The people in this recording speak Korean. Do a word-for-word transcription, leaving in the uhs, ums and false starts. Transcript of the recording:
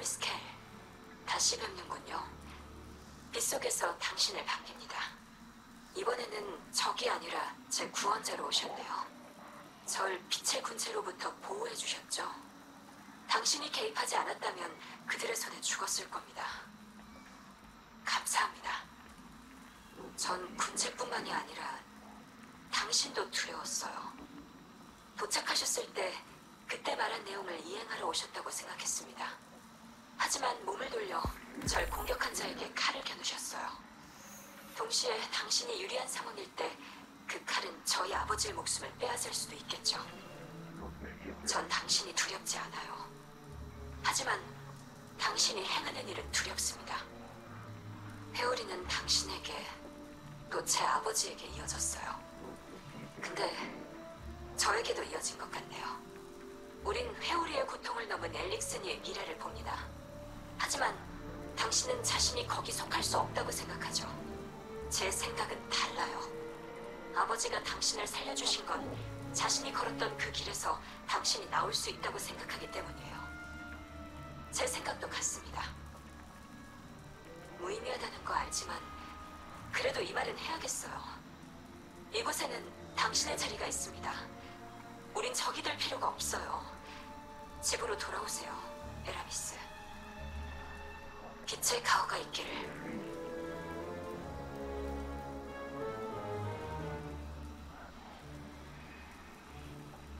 에라미스 켈, 다시 뵙는군요. 빗속에서 당신을 반깁니다. 이번에는 적이 아니라 제 구원자로 오셨네요. 절 빛의 군체로부터 보호해 주셨죠. 당신이 개입하지 않았다면 그들의 손에 죽었을 겁니다. 감사합니다. 전 군체뿐만이 아니라 당신도 두려웠어요. 도착하셨을 때 그때 말한 내용을 이행하러 오셨다고 생각했습니다. 하지만 몸을 돌려 절 공격한 자에게 칼을 겨누셨어요. 동시에 당신이 유리한 상황일 때 그 칼은 저희 아버지의 목숨을 빼앗을 수도 있겠죠. 전 당신이 두렵지 않아요. 하지만 당신이 행하는 일은 두렵습니다. 회오리는 당신에게 또 제 아버지에게 이어졌어요. 근데 저에게도 이어진 것 같네요. 우린 회오리의 고통을 넘은 엘릭슨이의 미래를 봅니다. 하지만 당신은 자신이 거기 속할 수 없다고 생각하죠. 제 생각은 달라요. 아버지가 당신을 살려주신 건 자신이 걸었던 그 길에서 당신이 나올 수 있다고 생각하기 때문이에요. 제 생각도 같습니다. 무의미하다는 거 알지만 그래도 이 말은 해야겠어요. 이곳에는 당신의 자리가 있습니다. 우린 적이 될 필요가 없어요. 집으로 돌아오세요, 에라미스. 빛의 가호가 있기를.